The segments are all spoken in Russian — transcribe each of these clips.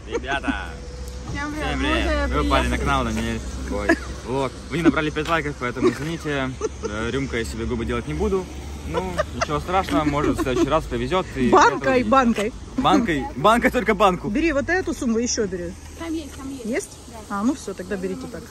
Ребята! Всем привет! Вы попали на канал Даниэль. Влог. Вы не набрали 5 лайков, поэтому извините. Рюмкой я себе губы делать не буду. Ну, ничего страшного, может в следующий раз повезет. И банкой. Банкой только банку. Бери вот эту сумму, еще бери. Там есть. Есть? Да. А, ну все, тогда берите так.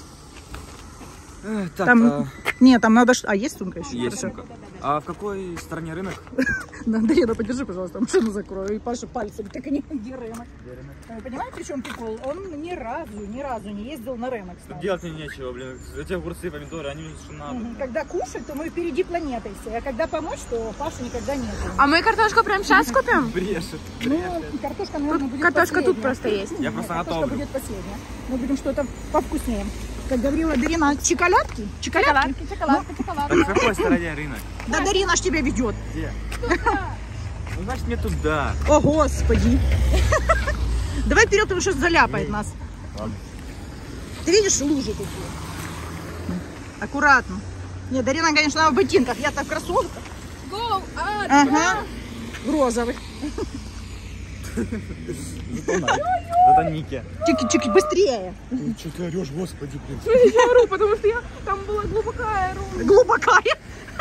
Так, там... Нет, там надо... А, есть сумка еще? Есть сумка. А в какой стороне рынок? Дарина, подержи, пожалуйста, машину закрою. И Паша пальцем. Так где рынок? Вы понимаете, в чем прикол? Он ни разу не ездил на рынок. Тут делать нечего, блин. Эти огурцы, помидоры, они что надо. Когда кушать, то мы впереди планеты все. А когда помочь, то Пашу никогда нет. А мы картошку прямо сейчас купим? Брешет. Ну, картошка, наверное, будет картошка последняя. тут просто есть. Я просто Картошка готов. будет последняя. Мы будем что-то повкуснее. Как говорила Дарина, чоколадки? Чоколадка. Так в какой стороне рынок? Да Дарина ж тебя ведет. Где? Ну, значит, мне туда. О, Господи. Давай вперед, потому что заляпает нас. Ладно. Ты видишь лужи такие? Аккуратно. Нет, Дарина, конечно, в ботинках. Я-то в кроссовках. Ага. В розовых. Это Ники. Чики-чики, быстрее. Что ты орешь, господи, блин. Я ору, потому что там была глубокая рука. Глубокая.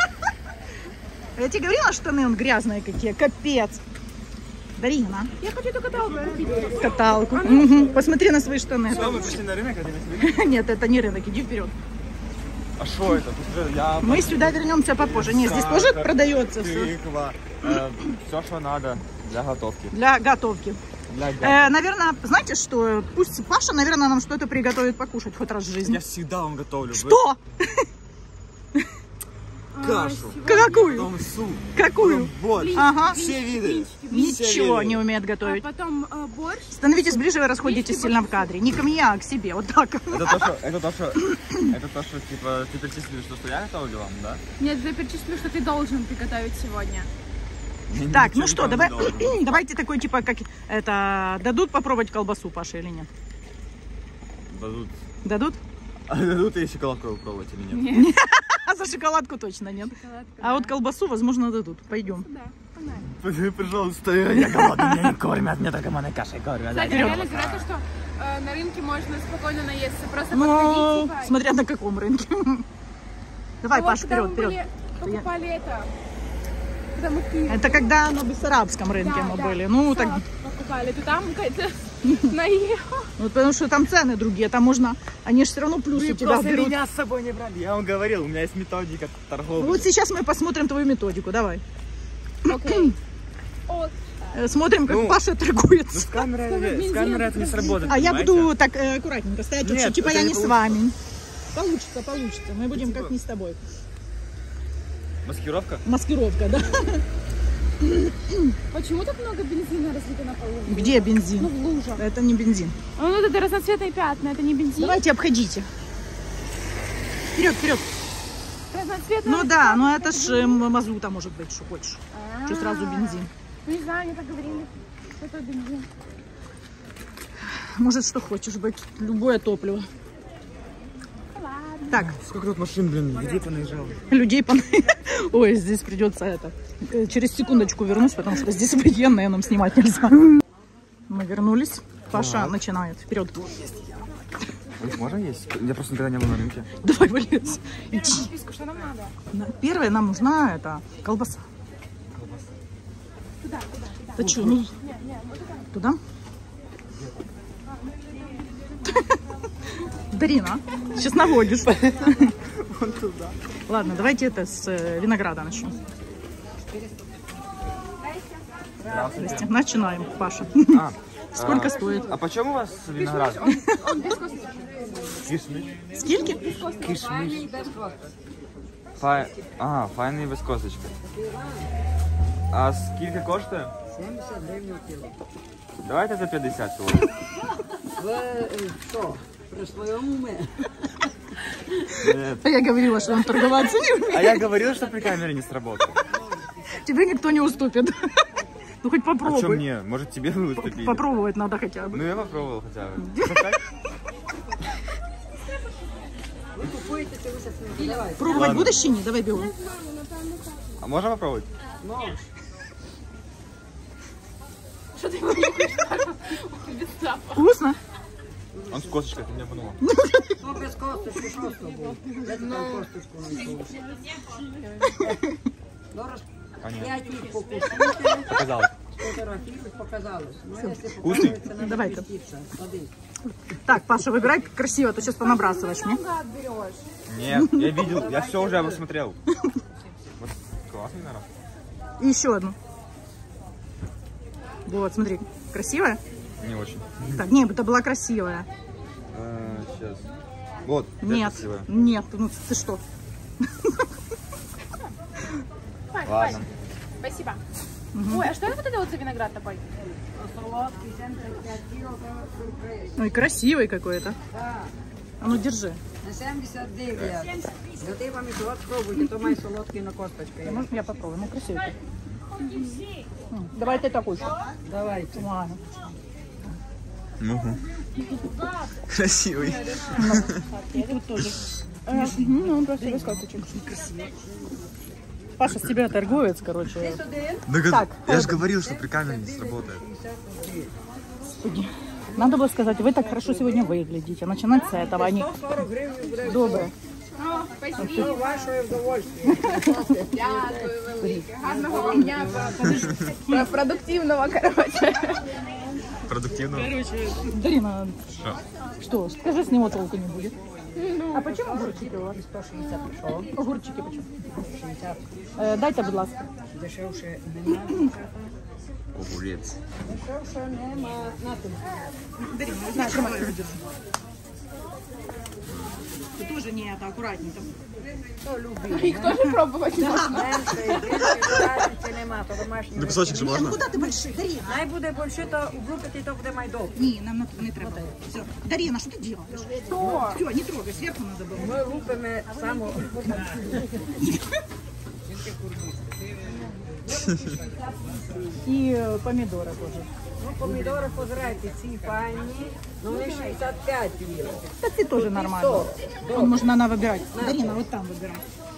Я тебе говорила, штаны он грязные какие. Капец. Дарина. Я хочу эту каталку купить. Каталку. Угу. Посмотри на свои штаны. Что, мы пришли на рынок? Нет, это не рынок, иди вперед. А что это? Мы сюда вернемся попозже. Нет, здесь тоже продается все. Все, что надо для готовки. Для готовки. Наверное, знаете что? Пусть Паша, наверное, нам что-то приготовит покушать хоть раз в жизни. Я всегда вам готовлю. Что? Кашу. Какую? Потом суп. Какую? Вот. Ага. Все виды. Ничего не умеет готовить. Потом борщ. Становитесь ближе, вы расходитесь сильно в кадре. Не ко мне, а к себе. Вот так. Это то, что типа ты перечислишь, что я готовлю вам, да? Нет, я перечислю, что ты должен приготовить сегодня. Так, ну что, давайте такой типа, как это, дадут попробовать колбасу, Паша, или нет? Дадут. Дадут? А дадут и шоколадку пробовать или нет? Нет. А за шоколадку точно нет. Шоколадка, А вот колбасу, возможно, дадут. Пойдем. да, погнали. Пожалуйста, я голодный, меня не кормят, мне только манной кашей кормят. Кстати, реально говорят, что на рынке можно спокойно наесться, просто Ну, подходить. смотря на каком рынке. Давай, Вот Паш, когда вперед, мы вперед. покупали это, когда мы в Киеве. Это когда на Бессарабском рынке мы были. Ну, так... покупали, то там наехал. Вот потому что там цены другие, там можно, они же все равно плюсы Вы тебя просто берут. меня с собой не брали. Я вам говорил, у меня есть методика торговли. Вот сейчас мы посмотрим твою методику, давай. Окей. Смотрим, как Ну, Паша торгуется. С камерой это не сработает. А я понимаете? буду так аккуратненько стоять, Нет, вообще, типа это я не не с вами. Получится. Мы будем типа- как не с тобой. Маскировка? Маскировка, да? Почему так много бензина разлито на полу? Где бензин? Ну, в лужах. Это не бензин. Ну, это разноцветные пятна, это не бензин. Давайте обходите. Вперед, вперед. Разноцветные. Ну да, но это ж мазута может быть, что хочешь. Что сразу бензин. Не знаю, мне так говорили. Что это бензин? Может, что хочешь быть. Любое топливо. Ладно. Так, Сколько тут машин, блин, людей понаезжало. людей Ой, здесь придется это. Через секундочку вернусь, потому что здесь военные, нам снимать нельзя. Мы вернулись. Паша начинает. Вперед. Можно есть? Я просто никогда не был на рынке. Давай, валец. Иди. Списку, что нам надо? Первое нам нужна это колбаса. Туда. Да что, ну, Не, вот туда? туда. Дарина, сейчас наводишь. Вон туда. Ладно, давайте это с винограда начнем. Здрасте. Начинаем, Паша. Сколько стоит? А почем у вас виноград? Он без косточки. Кишмиш. Скільки? Кишмиш. Файний без косточки. А скільки коштує? 70 гривень кіло. Давайте за 50 сьогодні. Ви що, при своєму умі? Нет. А я говорила, что он торговаться не умеет. А я говорил, что при камере не сработает. Тебе никто не уступит. Ну хоть А что попробуй. мне? Может тебе вы выступили? Попробовать надо хотя бы. Ну я попробовал хотя бы. Ви купуєте це усе собі. Давай. Пробовать Ладно. будешь чи ні? Давай бегом. А можно попробовать? Можеш. Что ты его не Вкусно? Он с косточкой, ты меня обманула. Ну, без косточки, що з тобою? Де ти там косточку знайшов? Зараз Понятно. 5 їх покусити, Показалось. сфотографірують, показалось. Ну, якщо Вкусний? показується, не Давайте. запуститься. Один. Так, Паша, выбирай красиво, а то сейчас понабрасываешь мне. Наугад берешь. Нет, я видел, я все уже посмотрел. Вот классный, наверное. И еще одну. Вот, смотри, красивая? Не очень. Так, нет, это была красивая. Сейчас. Вот. Нет, нет, ну ты что? Пась, Ладно. Пась, спасибо. Ой, а что это вот это вот за виноград такой? Солодкий, 75 кіло, це сюрприз. Ой, красивый какой-то. Так, А ну, держи. на 79. До ти вам і солод спробуйте, то має солодкий на косточки. Можно я попробую? Ну, красивый. Давай ты такой. Давайте. Ладно. Угу. Красивый. И тут тоже. Ну, он просто без косточек. Паша с тебя торговец, короче. Так, я же говорил, что при камере не сработает. Господи. Надо было сказать, вы так хорошо сегодня выглядите. Начинать с этого, а не 40 гривень буде. доброе. О, спасибо. Все ваше вдовольствие. Дякую велике. Гарного вам дня. Продуктивного, короче. Продуктивно. Короче, Дарина, что, скажи, с него толку не будет. А почему огурчики у вас? 160 пішов. Огурчики почему? 60. Дайте, будь ласка. Дешевше нема. Огурец. Дешевше нема. На тим. Дарина, не знаю, сама я выдержу. Ты тоже не это, аккуратненько. Хто любить? Їх теж пробувати можна. Менше, більше, разниці нема, то домашні. На кусочек же можно? Куда ты большой? Дарина. Най буде більше, то влупити, то буде майдов. Не, нам не треба. Все. Дарина, что ты делаешь? Что? Все, не трогай, сверху надо было. Ми лупимо само. И помидоры тоже. Ну, помідори, позирайте, ці файні, ну вони 65 кіло. Да ты тоже нормально. Он, может, надо выбирать. Дарина, вот там выбирай.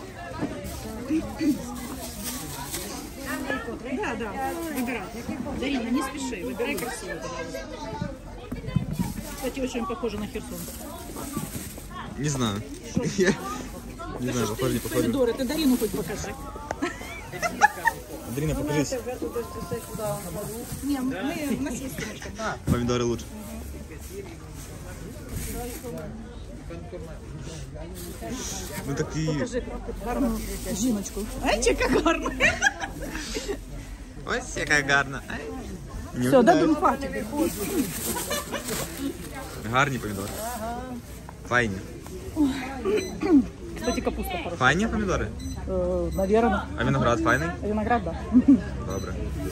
Да, да, выбирай. Дарина, не спеши, выбирай красиво, пожалуйста. Кстати, очень похоже на Херсон. Не знаю. Я не знаю, похоже, не похоже. Помидоры, ты Дарину хоть покажи. Андрина, покажись. Вже тут все сюди вкладу. Не, у нас есть сумочка. Помидоры лучше. Ну такие. Покажи гарну жіночку. Ай, яка гарна. Ось яка гарна. Все, да, хватит. Гарні помідори. Файні. Кстати, капуста хорошая. Файні помідори? Наверное. А виноград файний? Виноград, да. Добре.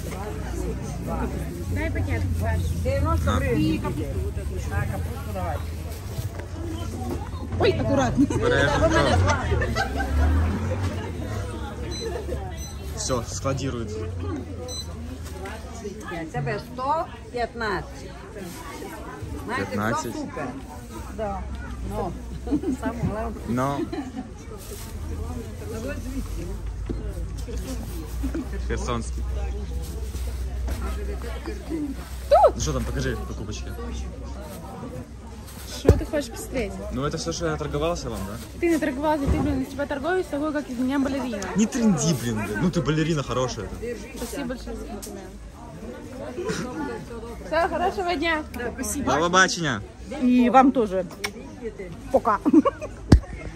Дай пакет, Паш. 90 гривень. А, капусту давай. Ой, аккуратно. Все, складирует. Тебе 115. Знаєте, 15. все супер. Да. Ну, саме головне. Но. Херсонский. Ну что там, покажи покупочки. Что ты хочешь посмотреть? Ну это все, что я торговался вам, да? Ты не торговался, ты, блин, у тебя торговец такой, как из меня балерина. Не тренди, блин. Ну ты балерина хорошая. Спасибо большое за комплимент. Все, хорошего дня. Спасибо. До побачення. И вам тоже. Пока.